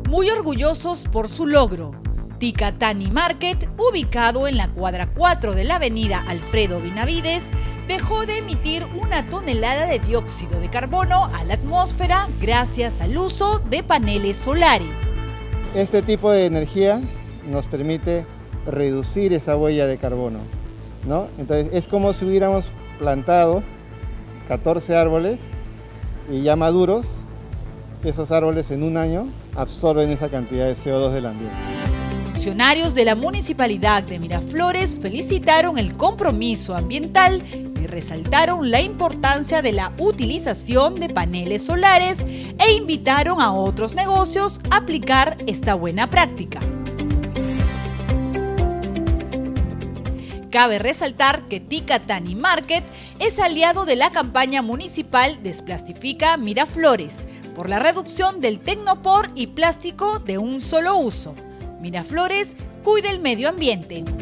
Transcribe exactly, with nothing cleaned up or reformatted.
muy orgullosos por su logro. Ticatani Market, ubicado en la cuadra cuatro de la avenida Alfredo Benavides, dejó de emitir una tonelada de dióxido de carbono a la atmósfera gracias al uso de paneles solares. Este tipo de energía nos permite reducir esa huella de carbono, ¿no? Entonces es como si hubiéramos plantado catorce árboles y ya maduros, esos árboles en un año absorben esa cantidad de C O dos del ambiente. Funcionarios de la Municipalidad de Miraflores felicitaron el compromiso ambiental y resaltaron la importancia de la utilización de paneles solares e invitaron a otros negocios a aplicar esta buena práctica. Cabe resaltar que Ticatani Market es aliado de la campaña municipal Desplastifica Miraflores por la reducción del tecnopor y plástico de un solo uso. Miraflores cuida el medio ambiente.